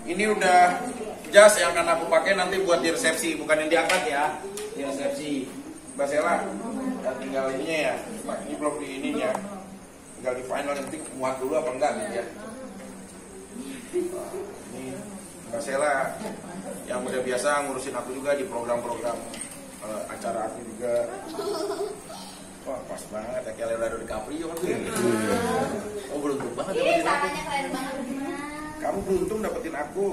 Ini udah jas yang akan aku pakai nanti buat di resepsi, bukan yang diangkat ya. Di resepsi. Mbak Sela, ya tinggal ininya ya. Ini belum di ininya. Tinggal di final, yang penting muat dulu apa enggak gitu ya. Ini Mbak Sela yang udah biasa ngurusin aku juga di program-program acara aku juga. Wah pas banget ya, kayak Leonardo DiCaprio kan. Oh beruntung banget dapetin aku. Kamu beruntung dapetin aku.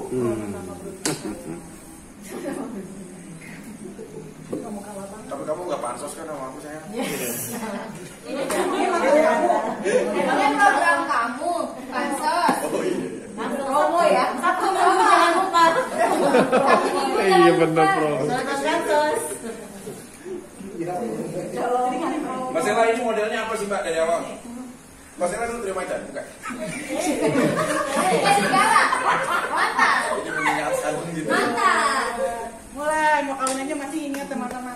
Tapi kamu nggak pansos kan sama aku sayang? Emangnya program kamu pansos? Oh iya. Promo ya? Satu promo jangan lupa. Iya benar bro. Pansos. Mbak Sela ini modelnya apa sih Mbak dari awal? Mbak Sela dulu terima aja, bukan? Kasih segala. Mantap. Jadi mengingatkan gitu. Mantap. Mulai mau kawin aja masih ingat teman-teman.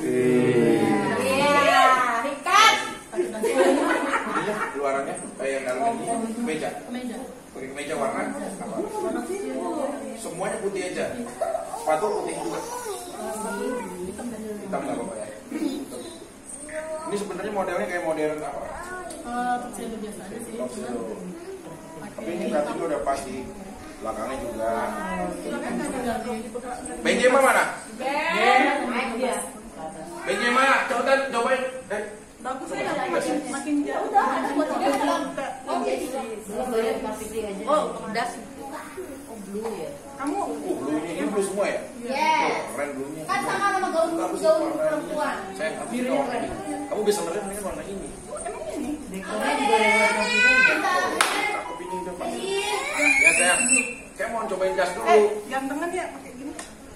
Iya. Ikat. Ininya luarannya kayak yang dalamnya kemeja. Pakai kemeja warna apa? Semuanya putih aja. Sepatu putih juga. Hitam nggak apa-apa ya. Ini sebenarnya modelnya kayak modern apa? Tuxedo biasa aja sih. Tuxedo. Tapi ini berarti udah pas di belakangnya juga. Benjema mana? Benjema, cepetan cobain. Bagus ya, makin jauh. Oh, das. Oh, blue ya. Kamu Blue ini blue semua ya? Yes. Keren bluenya. Kan sama sama gaun perempuan. Saya kamu warna ini. Kamu bisa melihat mendingan warna ini. emang ini? Aku ini udah pas. Ya sayang, saya mau cobain jas dulu. Gantengan ya pakai gini.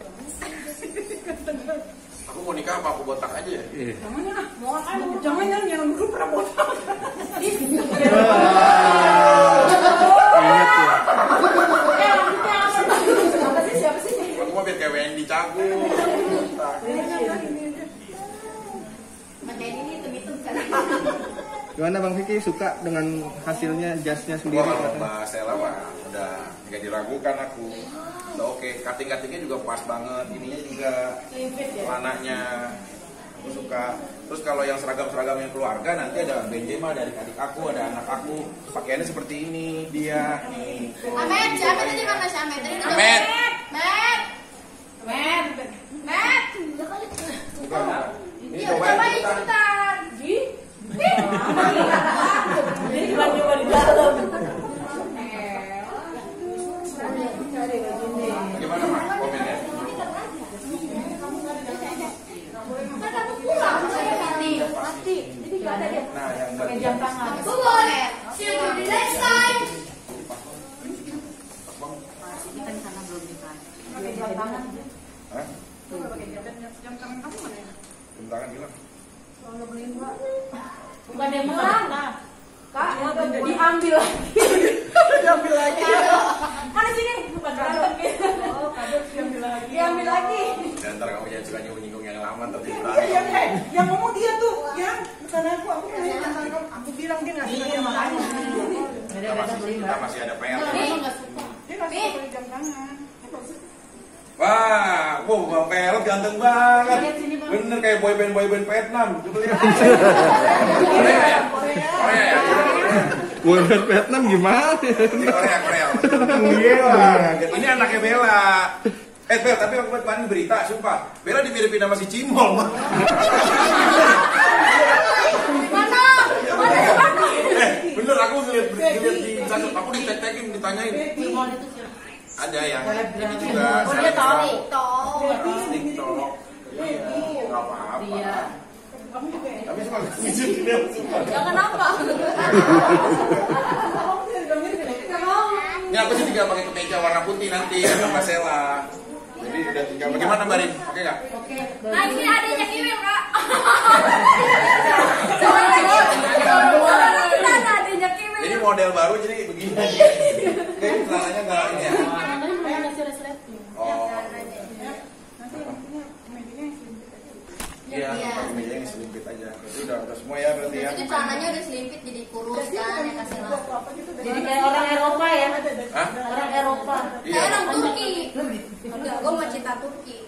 Aku mau nikah apa aku botak aja ya? Jangan ya, jangan yang dulu pernah botak. Ingat ya. Siapa sih? Aku mau biar kayak Wendy Cagung. Pakai ini hitam-hitam kan. Gimana Bang Vicky, suka dengan hasilnya jasnya sendiri? Wah, kalau Mbak Sela mah udah nggak diragukan aku. Udah oke, cutting-cuttingnya juga pas banget. Ininya juga celananya aku suka. Terus kalau yang seragam-seragam yang keluarga nanti ada Benjema dari adik aku, ada anak aku. Pakaiannya seperti ini dia nih. Amet, si Amet tadi mana si Amet? Tadi udah Amet. Met. Bukan. Ini Ya, cobain cepetan. Jadi coba di dalam. Gimana Mak komennya? Kan kamu pulang mati. Jadi nggak ada dia. Nah, yang Pakai jam tangan. Aku boleh. See you the next time. Ini kan karena belum nikah. Pakai jam tangan. Hah? Pakai jam tangan kamu mana ya? Jam tangan bilang. Kalau beliin gua. Bukan yang murah. Kak, diambil lagi. Diambil lagi. Mana sini? Bukan kado. Oh, kado diambil lagi. Diambil lagi. Dan ntar kamu jangan suka nyinggung yang lama tapi Iya, yang ngomong dia tuh, yang bukan aku beliin jam tangan kamu. Aku bilang dia nggak suka jam tangan. kita masih ada PR. Emang nggak suka. Dia nggak suka pakai jam tangan. Wah, Bang Pelot ganteng banget. Bener kayak boyband Vietnam. Coba lihat. Korea ya? Korea ya? Boyband Vietnam gimana? Ini Korea. Iya. Ini anaknya Bella. Bel, tapi aku kemarin berita, sumpah. Bella dimiripin sama si Cimol. Bener, aku ngeliat di Instagram, aku di-tag-tagin, ditanyain. Cimol itu siapa? Ada yang ini juga. Oh, dia tahu. TikTok. Iya, nggak apa-apa. Iya. Kamu juga ya? Tapi suka ngejikin dia suka. Jangan apa? Ini aku sih tinggal pakai kemeja warna putih nanti sama Sela. Jadi udah tinggal bagaimana Mbak Rin? Oke nggak? Nah, ini adanya Kiwil, Kak. Adanya Kiwil. Ini model baru jadi begini. Kayak celananya nggak ini ya. Tangannya belum kasih resleting. Oh. Nanti yang punya kemedinya yang selimpit aja. Iya, pakai meja yang selimpit aja. Berarti udah semua ya berarti ya. Itu celananya dia selimpit jadi kurus kan ya kasih lah. Jadi kayak orang Eropa ya. Hah? Orang Eropa. Iya. Kayak orang Turki. Enggak, gue mau cinta Turki.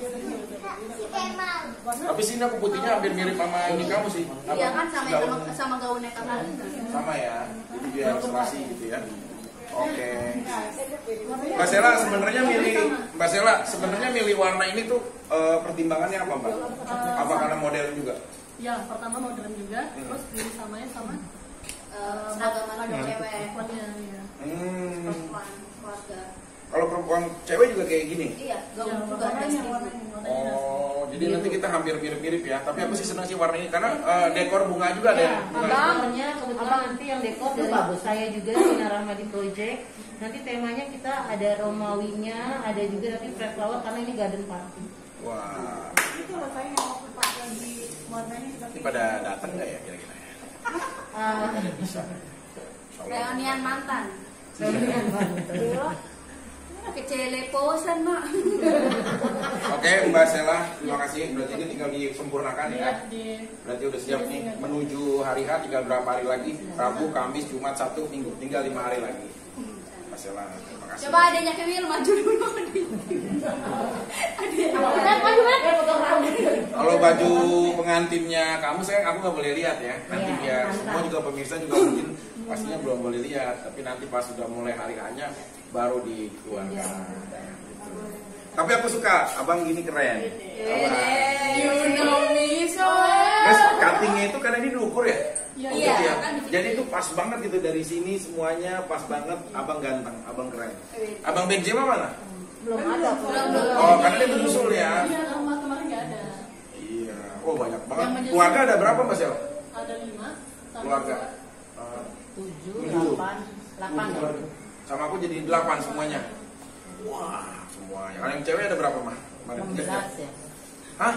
Tapi sini aku putihnya hampir mirip sama ini kamu sih. Iya kan Gaun. sama gaunnya kamu. Sama ya. Jadi biar serasi gitu ya. Oke. Mbak Sela sebenarnya milih warna ini tuh pertimbangannya apa, Mbak? Apa karena model juga? Ya, pertama modern juga, terus pilih samanya sama Seragaman cewek. perempuannya ya. Perempuan, keluarga. Kalau perempuan cewek juga kayak gini. Iya, gaun juga ada Oh, jadi nanti kita hampir mirip-mirip ya. Tapi aku sih senang sih warna ini karena dekor bunga juga ada. Abangnya kebetulan nanti yang dekor dari saya juga Sinar Rahmadi Project. Nanti temanya kita ada Romawinya, ada juga nanti fresh flower karena ini garden party. Wah, Itu loh saya yang mau pakai di warnanya ini pada datang nggak ya kira-kira ya? Bisa. Reunian mantan. Keceleposan, Mak. Oke, Mbak Sela, terima kasih. Berarti ini tinggal disempurnakan ya. Berarti udah siap nih menuju hari H, tinggal berapa hari lagi? Rabu, Kamis, Jumat, Sabtu, Minggu, tinggal 5 hari lagi. Mbak Sela, terima kasih. Coba adanya ke Wil maju dulu. Kalau baju pengantinnya kamu, aku nggak boleh lihat ya. Nanti biar semua juga pemirsa juga mungkin pastinya belum boleh lihat. Tapi nanti pas sudah mulai hari H-nya baru dikeluarkan. Gitu. Tapi aku suka, abang gini keren. You know me so well. Terus cuttingnya itu karena ini diukur ya? Iya, Gitu ya? kan Jadi itu pas banget gitu dari sini semuanya pas banget. Abang ganteng, abang keren. Abang Benjema mana? Belum ada. Oh, karena dia menyusul ya. Iya, rumah kemarin nggak ada. Iya. Oh banyak banget. Keluarga ada berapa Mbak Sel? Ada 5. Keluarga. 7, 8. Sama aku jadi 8 semuanya. Wah, semuanya. Kalau yang cewek ada berapa mah? 16 ya. Hah?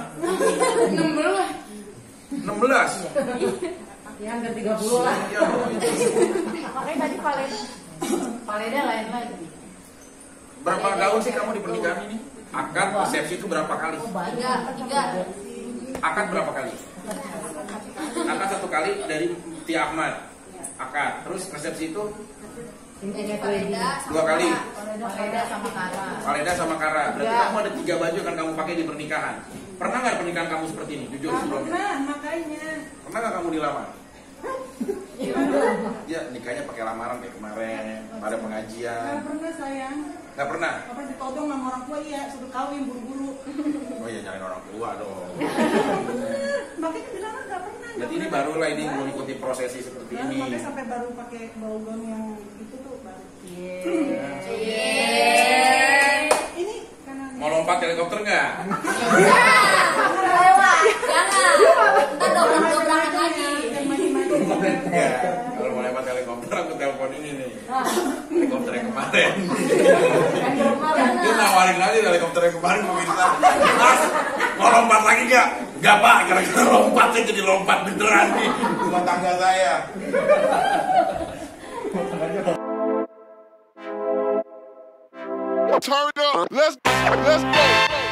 16? Ya hampir 30 lah. Iya. Makanya tadi Paleda lain lagi. Berapa gaun sih kamu di pernikahan ini? Akad, resepsi itu berapa kali? Tiga. Akad berapa kali? Akad 1 kali dari Tia Ahmad. Akad. Terus resepsi itu Intinya wedding. 2 kali. Paleda sama Kara. Paleda sama Kara. Berarti kamu ada 3 baju yang akan kamu pakai di pernikahan. Pernah nggak pernikahan kamu seperti ini? Jujur sebelumnya. pernah, makanya. Pernah nggak kamu dilamar? Ya nikahnya pakai lamaran kayak kemarin, pada pengajian. Nggak pernah sayang. Nggak pernah? Apa ditodong sama orang tua, iya, suruh kawin buru-buru. Oh iya nyariin orang tua dong. Makanya bilang nggak pernah. Berarti ini barulah ini mengikuti prosesi seperti ini. Makanya sampai baru pakai bau gaun yang itu tuh baru. Ini karena Mau lompat helikopter nggak? Jangan. Ntar dobrak-dobrakan lagi. Ya, kalau mau lewat helikopter aku telepon ini nih. Helikopter yang kemarin. Dia nawarin lagi helikopter yang kemarin pemirsa. Mas, mau lompat lagi nggak? Nggak Pak, karena lompatnya jadi lompat beneran nih rumah tangga saya. Turn it up. Let's go.